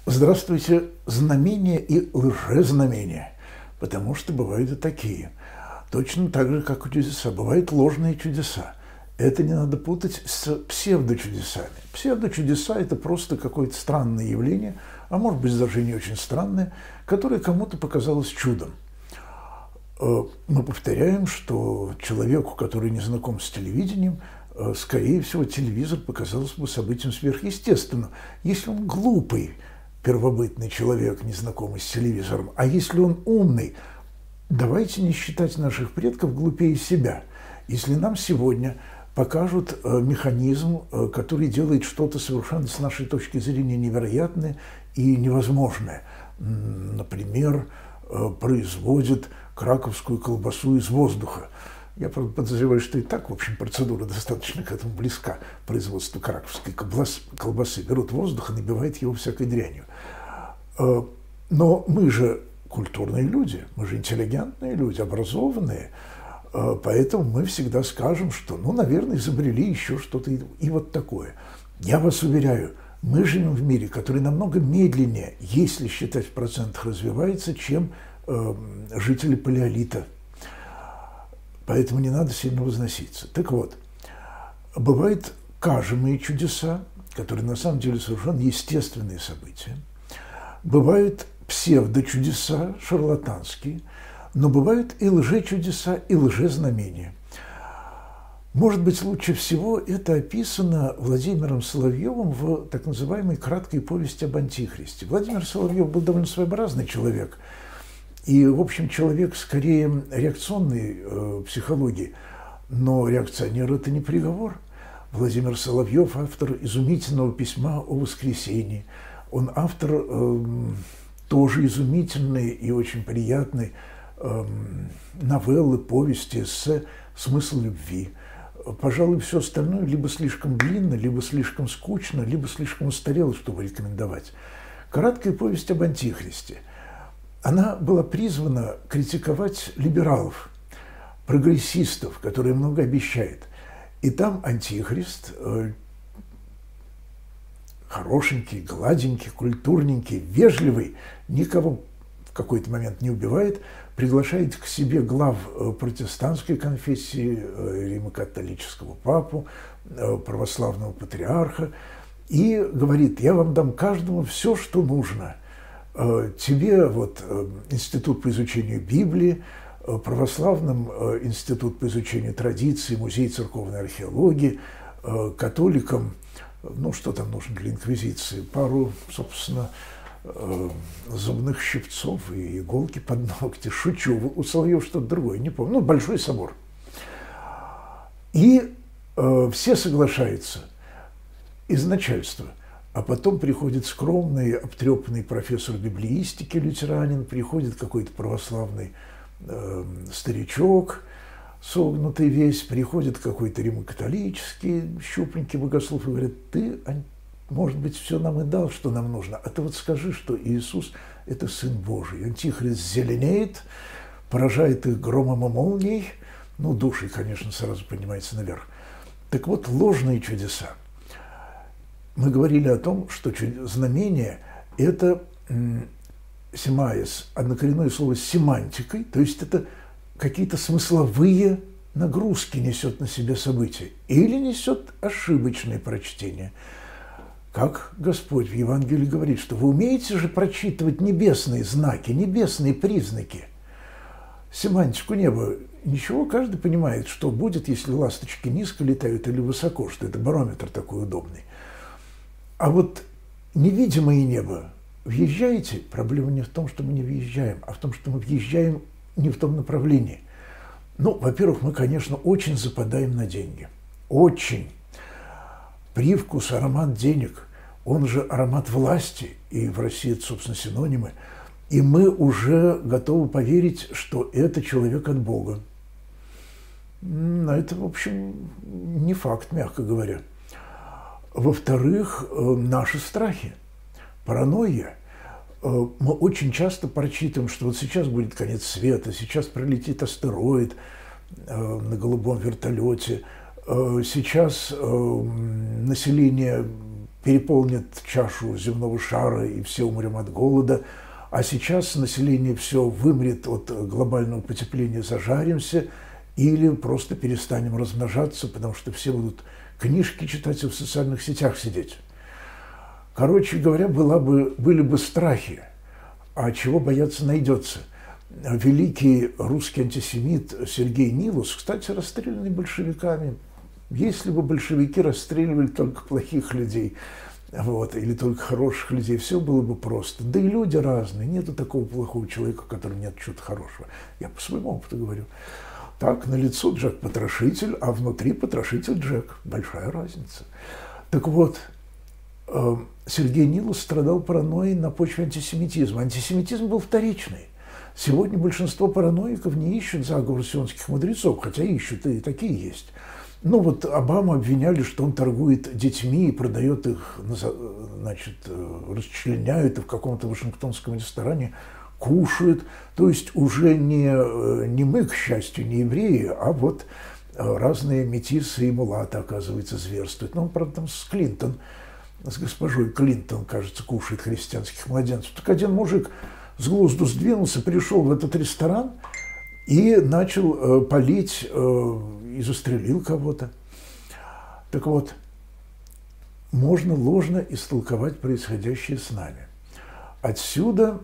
Здравствуйте, знамения и лжезнамения, потому что бывают и такие. Точно так же, как и чудеса. Бывают ложные чудеса. Это не надо путать с псевдочудесами. Псевдочудеса – это просто какое-то странное явление, а может быть даже и не очень странное, которое кому-то показалось чудом. Мы повторяем, что человеку, который не знаком с телевидением, скорее всего, телевизор показался бы событием сверхъестественным. Если он глупый, первобытный человек, незнакомый с телевизором, а если он умный, давайте не считать наших предков глупее себя. Если нам сегодня покажут механизм, который делает что-то совершенно с нашей точки зрения невероятное и невозможное, например, производит краковскую колбасу из воздуха. Я, правда, подозреваю, что и так, в общем, процедура достаточно к этому близка. Производство краковской колбасы. Берут воздух и набивают его всякой дрянью. Но мы же культурные люди, мы же интеллигентные люди, образованные, поэтому мы всегда скажем, что, наверное, изобрели еще что-то и вот такое. Я вас уверяю, мы живем в мире, который намного медленнее, если считать в процентах, развивается, чем жители палеолита. Поэтому не надо сильно возноситься. Так вот, бывают кажемые чудеса, которые на самом деле совершенно естественные события. Бывают псевдочудеса, шарлатанские, но бывают и лжечудеса, и лжезнамения. Может быть, лучше всего это описано Владимиром Соловьевым в так называемой краткой повести об Антихристе. Владимир Соловьев был довольно своеобразный человек, и, в общем, человек скорее реакционной психологии, но реакционер – это не приговор. Владимир Соловьев – автор изумительного письма о воскресении. Он автор тоже изумительной и очень приятной новеллы, повести, эссе «Смысл любви». Пожалуй, все остальное либо слишком длинно, либо слишком скучно, либо слишком устарело, чтобы рекомендовать. Краткая повесть об Антихристе. Она была призвана критиковать либералов, прогрессистов, которые много обещают. И там Антихрист, хорошенький, гладенький, культурненький, вежливый, никого в какой-то момент не убивает, приглашает к себе глав протестантской конфессии, римо-католического папу, православного патриарха, и говорит: я вам дам каждому все, что нужно. Тебе вот институт по изучению Библии, православным институт по изучению традиций, музей церковной археологии, католикам, что там нужно для инквизиции, пару, собственно, зубных щипцов и иголки под ногти. Шучу, у Соловьева что-то другое, не помню. Большой собор. И все соглашаются из начальства. А потом приходит скромный, обтрепанный профессор библеистики, лютеранин, приходит какой-то православный старичок, согнутый весь, приходит какой-то римо-католический, щупленький богослов и говорит: ты, может быть, все нам и дал, что нам нужно, а ты вот скажи, что Иисус – это Сын Божий. Антихрист зеленеет, поражает их громом и молнией, душей, конечно, сразу поднимается наверх. Так вот, ложные чудеса. Мы говорили о том, что знамение – это семаис, однокоренное слово с семантикой, то есть это какие-то смысловые нагрузки несет на себе событие или несет ошибочные прочтения. Как Господь в Евангелии говорит, что вы умеете же прочитывать небесные знаки, небесные признаки, семантику неба. Ничего, каждый понимает, что будет, если ласточки низко летают или высоко, что это барометр такой удобный. А вот невидимое небо, въезжаете, проблема не в том, что мы не въезжаем, а в том, что мы въезжаем не в том направлении. Во-первых, мы, конечно, очень западаем на деньги. Очень. Привкус, аромат денег, он же аромат власти, и в России это, собственно, синонимы. И мы уже готовы поверить, что это человек от Бога. Но это, в общем, не факт, мягко говоря. Во-вторых, наши страхи, паранойя. Мы очень часто прочитываем, что вот сейчас будет конец света, сейчас пролетит астероид на голубом вертолете, сейчас население переполнит чашу земного шара, и все умрем от голода. А сейчас население все вымрет от глобального потепления, зажаримся, или просто перестанем размножаться, потому что все будут книжки читать и в социальных сетях сидеть. Короче говоря, были бы страхи, а чего бояться найдется. Великий русский антисемит Сергей Нилус, кстати, расстрелянный большевиками. Если бы большевики расстреливали только плохих людей, или только хороших людей, все было бы просто. Да и люди разные, нету такого плохого человека, у которого нет чего-то хорошего. Я по своему опыту говорю. Так, на лицо Джек-потрошитель, а внутри потрошитель Джек. Большая разница. Так вот, Сергей Нилус страдал паранойей на почве антисемитизма. Антисемитизм был вторичный. Сегодня большинство параноиков не ищут заговор сионских мудрецов, хотя ищут, и такие есть. Ну вот Обаму обвиняли, что он торгует детьми и продает их, значит, расчленяют, и в каком-то вашингтонском ресторане кушают. То есть уже не мы, к счастью, не евреи, а вот разные метисы и мулаты, оказывается, зверствуют. Ну, правда, там с госпожой Клинтон, кажется, кушает христианских младенцев. Так один мужик с глузду сдвинулся, пришел в этот ресторан и начал палить и застрелил кого-то. Так вот, можно ложно истолковать происходящее с нами. Отсюда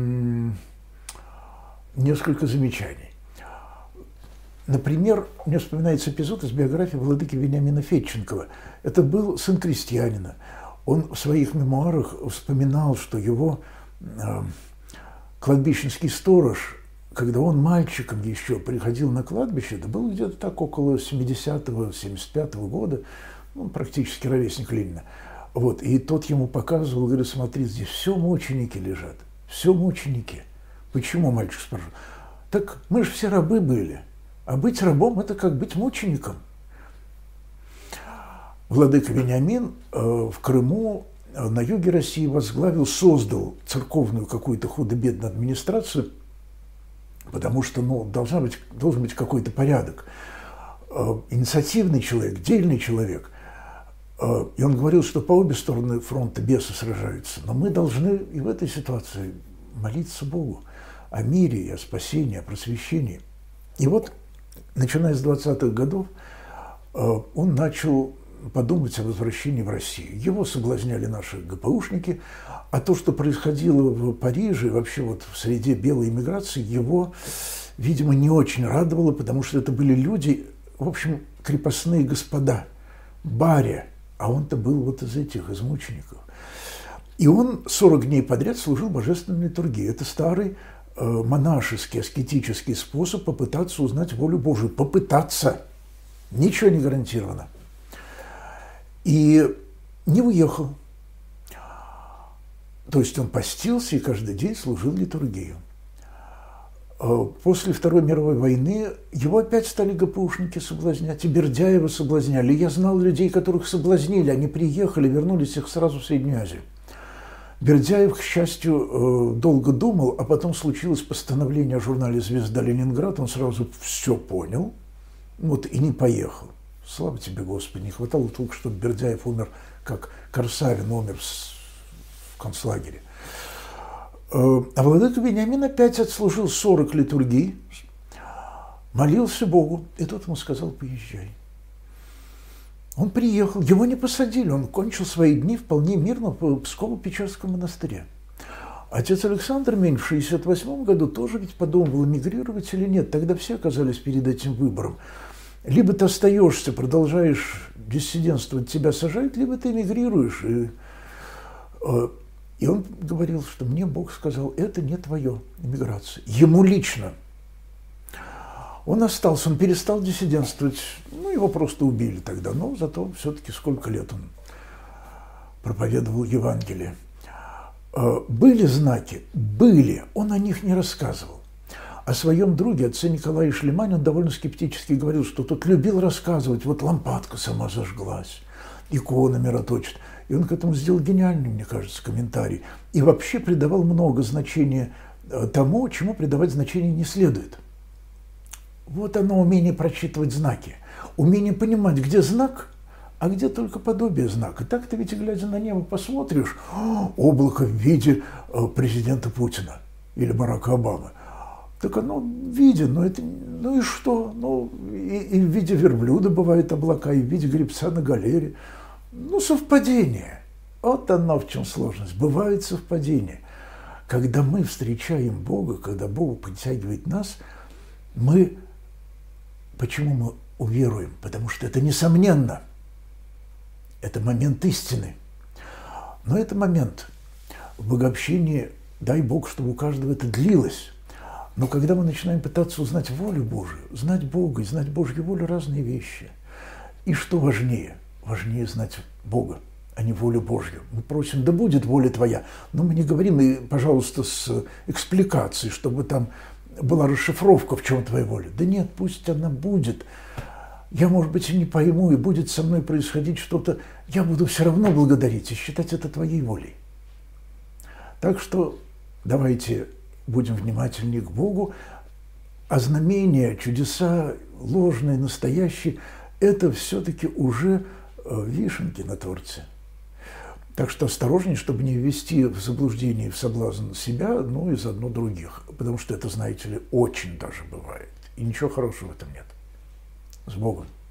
несколько замечаний. Например, мне вспоминается эпизод из биографии владыки Вениамина Федченкова. Это был сын крестьянина. Он в своих мемуарах вспоминал, что его кладбищенский сторож, когда он мальчиком еще приходил на кладбище, это было где-то так около 70-го, 75-го года, ну, практически ровесник Ленина. Вот, и тот ему показывал, говорит, смотри, здесь все мученики лежат, все мученики. Почему, мальчик спрашивал? Так мы же все рабы были, а быть рабом – это как быть мучеником. Владыка Вениамин в Крыму, на юге России создал церковную какую-то худо-бедную администрацию, потому что должен быть какой-то порядок. Инициативный человек, дельный человек. И он говорил, что по обе стороны фронта бесы сражаются. Но мы должны и в этой ситуации молиться Богу о мире, и о спасении, о просвещении. И вот, начиная с 20-х годов, он начал подумать о возвращении в Россию. Его соблазняли наши ГПУшники, а то, что происходило в Париже, вообще вот в среде белой эмиграции, его, видимо, не очень радовало, потому что это были люди, в общем, крепостные господа, баре, а он-то был вот из мучеников. И он 40 дней подряд служил божественной литургии. Это старый монашеский, аскетический способ попытаться узнать волю Божию. Попытаться. Ничего не гарантировано. И не уехал. То есть он постился и каждый день служил литургию. После Второй мировой войны его опять стали ГПУшники соблазнять, и Бердяева соблазняли. Я знал людей, которых соблазнили, они приехали, вернулись их сразу в Среднюю Азию. Бердяев, к счастью, долго думал, а потом случилось постановление о журнале «Звезда Ленинград», он сразу все понял, вот и не поехал. Слава тебе, Господи, не хватало только, чтобы Бердяев умер, как Корсавин умер в концлагере. А владыка Вениамин опять отслужил 40 литургий, молился Богу, и тот ему сказал: поезжай. Он приехал, его не посадили, он кончил свои дни вполне мирно в Псково-Печерском монастыре. Отец Александр Мень в 1968 году тоже ведь подумывал, эмигрировать или нет. Тогда все оказались перед этим выбором. Либо ты остаешься, продолжаешь диссидентствовать, тебя сажают, либо ты эмигрируешь. И он говорил, что мне Бог сказал, это не твое, эмиграция. Ему лично. Он остался, он перестал диссидентствовать. Ну, его просто убили тогда, но зато все-таки сколько лет он проповедовал Евангелие. Были знаки? Были. Он о них не рассказывал. О своем друге, отце Николае Шлемане, он довольно скептически говорил, что тот любил рассказывать, вот лампадка сама зажглась, икона мироточит. И он к этому сделал гениальный, мне кажется, комментарий. И вообще придавал много значения тому, чему придавать значение не следует. Вот оно, умение прочитывать знаки. Умение понимать, где знак, а где только подобие знака. Так ты ведь, глядя на небо, посмотришь, облако в виде президента Путина или Барака Обамы. Так оно виден, но это, ну и что? Ну, и в виде верблюда бывают облака, и в виде гребца на галере. Ну, совпадение. Вот оно в чем сложность. Бывает совпадение. Когда мы встречаем Бога, когда Бог притягивает нас, почему мы уверуем? Потому что это несомненно. Это момент истины. Но это момент. В богообщении, дай Бог, чтобы у каждого это длилось. Но когда мы начинаем пытаться узнать волю Божию, знать Бога и знать Божью волю – разные вещи. И что важнее? Важнее знать Бога, а не волю Божью. Мы просим, да будет воля твоя. Но мы не говорим, и, пожалуйста, с экспликацией, чтобы там была расшифровка, в чем твоя воля. Да нет, пусть она будет. Я, может быть, и не пойму, и будет со мной происходить что-то. Я буду все равно благодарить и считать это твоей волей. Так что давайте будем внимательнее к Богу, а знамения, чудеса, ложные, настоящие, это все-таки уже вишенки на торте. Так что осторожней, чтобы не ввести в заблуждение и в соблазн себя, ну и заодно других. Потому что это, знаете ли, очень даже бывает. И ничего хорошего в этом нет. С Богом.